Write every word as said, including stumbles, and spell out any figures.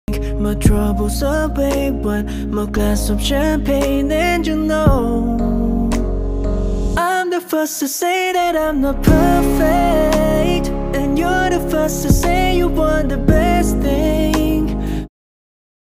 My troubles away, but my glass of champagne, and you know I'm the first to say that I'm not perfect, and you're the first to say you want the best.